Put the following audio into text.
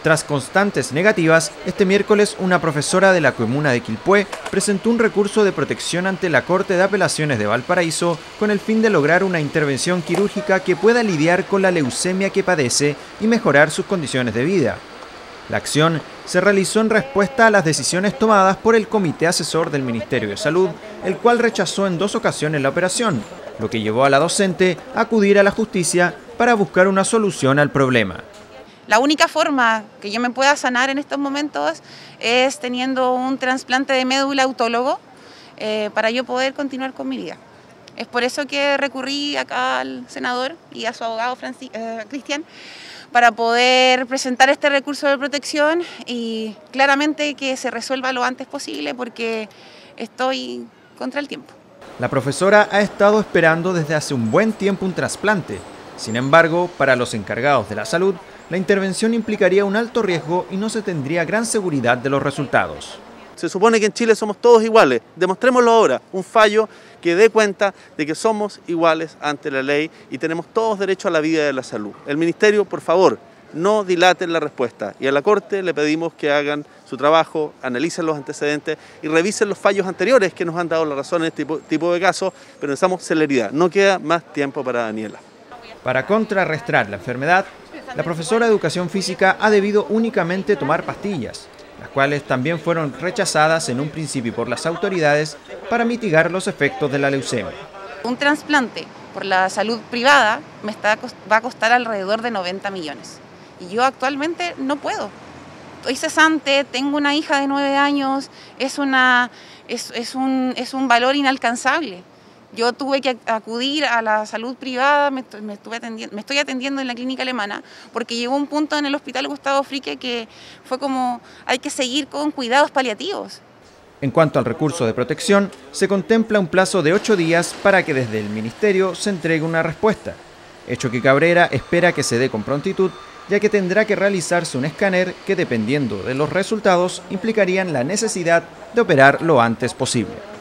Tras constantes negativas, este miércoles una profesora de la comuna de Quilpué presentó un recurso de protección ante la Corte de Apelaciones de Valparaíso con el fin de lograr una intervención quirúrgica que pueda lidiar con la leucemia que padece y mejorar sus condiciones de vida. La acción se realizó en respuesta a las decisiones tomadas por el Comité Asesor del Ministerio de Salud, el cual rechazó en 2 ocasiones la operación, lo que llevó a la docente a acudir a la justicia para buscar una solución al problema. La única forma que yo me pueda sanar en estos momentos es teniendo un trasplante de médula autólogo para yo poder continuar con mi vida. Es por eso que recurrí acá al senador y a su abogado Cristian para poder presentar este recurso de protección y claramente que se resuelva lo antes posible porque estoy contra el tiempo. La profesora ha estado esperando desde hace un buen tiempo un trasplante. Sin embargo, para los encargados de la salud, la intervención implicaría un alto riesgo y no se tendría gran seguridad de los resultados. Se supone que en Chile somos todos iguales. Demostrémoslo ahora, un fallo que dé cuenta de que somos iguales ante la ley y tenemos todos derecho a la vida y a la salud. El Ministerio, por favor, no dilaten la respuesta y a la Corte le pedimos que hagan su trabajo, analicen los antecedentes y revisen los fallos anteriores que nos han dado la razón en este tipo de casos, pero necesitamos celeridad. No queda más tiempo para Daniela. Para contrarrestar la enfermedad, la profesora de Educación Física ha debido únicamente tomar pastillas, las cuales también fueron rechazadas en un principio por las autoridades para mitigar los efectos de la leucemia. Un trasplante por la salud privada va a costar alrededor de 90 millones y yo actualmente no puedo. Estoy cesante, tengo una hija de 9 años, es un valor inalcanzable. Yo tuve que acudir a la salud privada, me estoy atendiendo en la clínica alemana, porque llegó un punto en el hospital Gustavo Fricke que fue como, hay que seguir con cuidados paliativos. En cuanto al recurso de protección, se contempla un plazo de 8 días para que desde el Ministerio se entregue una respuesta, hecho que Cabrera espera que se dé con prontitud, ya que tendrá que realizarse un escáner que, dependiendo de los resultados, implicarían la necesidad de operar lo antes posible.